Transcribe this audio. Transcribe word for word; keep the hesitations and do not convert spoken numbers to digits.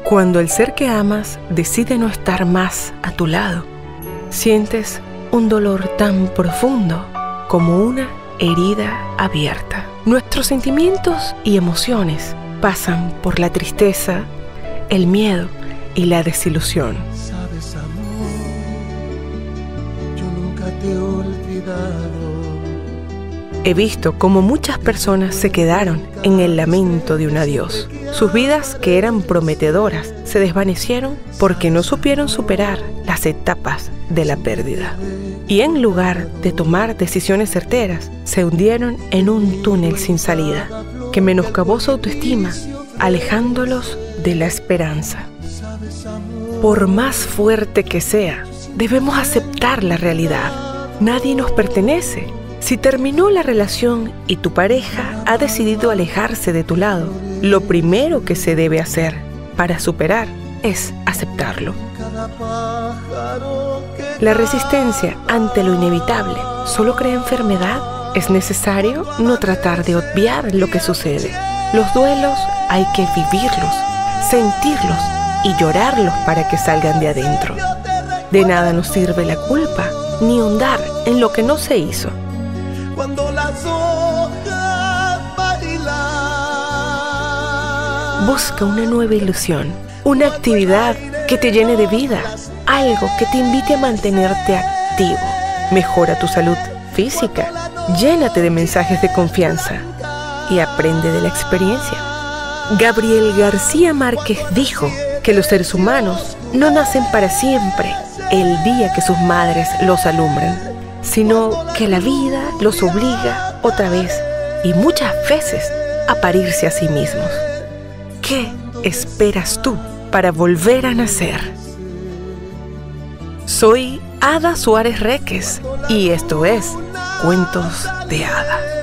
Cuando el ser que amas decide no estar más a tu lado, sientes un dolor tan profundo como una herida abierta. Nuestros sentimientos y emociones pasan por la tristeza, el miedo y la desilusión. Sabes, amor, yo nunca te he olvidado. He visto cómo muchas personas se quedaron en el lamento de un adiós. Sus vidas, que eran prometedoras, se desvanecieron porque no supieron superar las etapas de la pérdida. Y en lugar de tomar decisiones certeras, se hundieron en un túnel sin salida que menoscabó su autoestima, alejándolos de la esperanza. Por más fuerte que sea, debemos aceptar la realidad. Nadie nos pertenece. Si terminó la relación y tu pareja ha decidido alejarse de tu lado, lo primero que se debe hacer para superar es aceptarlo. La resistencia ante lo inevitable solo crea enfermedad. Es necesario no tratar de obviar lo que sucede. Los duelos hay que vivirlos, sentirlos y llorarlos para que salgan de adentro. De nada nos sirve la culpa ni ahondar en lo que no se hizo. Cuando las hojas bailan. Busca una nueva ilusión, una actividad que te llene de vida, algo que te invite a mantenerte activo. Mejora tu salud física, llénate de mensajes de confianza y aprende de la experiencia. Gabriel García Márquez dijo que los seres humanos no nacen para siempre el día que sus madres los alumbran, sino que la vida los obliga otra vez y muchas veces a parirse a sí mismos. ¿Qué esperas tú para volver a nacer? Soy Ada Suárez Reques y esto es Cuentos de Hadas.